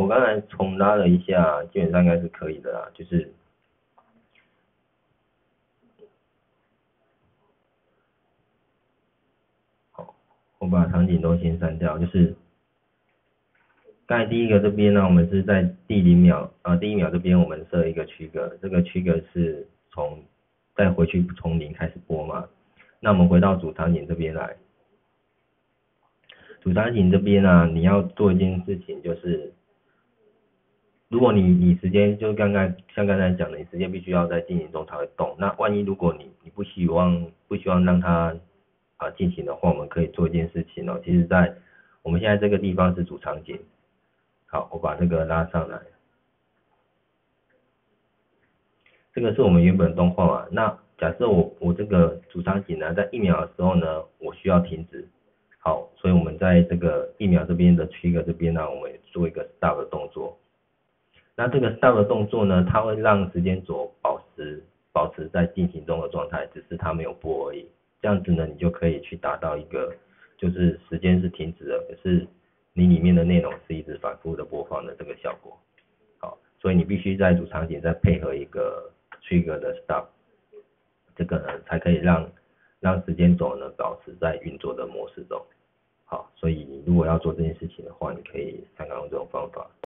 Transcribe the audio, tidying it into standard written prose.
刚才重拉了一下，基本上应该是可以的啦，就是好，我把场景都先删掉，就是刚才第一个这边呢，我们是在第1秒这边我们设一个区隔，这个区隔是再回去从0开始播嘛。那我们回到主场景这边来，主场景这边呢，你要做一件事情就是，如果你时间就像刚才讲的，你时间必须要在进行中才会动。那万一如果你不希望让它进行的话，我们可以做一件事情哦。其实在我们现在这个地方是主场景，好，我把这个拉上来，这个是我们原本动画嘛。那假设我这个主场景呢，在1秒的时候呢，我需要停止。好，所以我们在这个1秒这边的区隔这边呢，我们做一个 stop 的动作。那这个 stop 的动作呢，它会让时间轴保持在进行中的状态，只是它没有播而已。这样子呢，你就可以去达到一个就是时间是停止的，可是你里面的内容是一直反复的播放的这个效果。好，所以你必须在主场景再配合一个 trigger 的 stop， 这个呢才可以让时间轴呢保持在运作的模式中。好，所以如果要做这件事情的话，你可以参考用这种方法。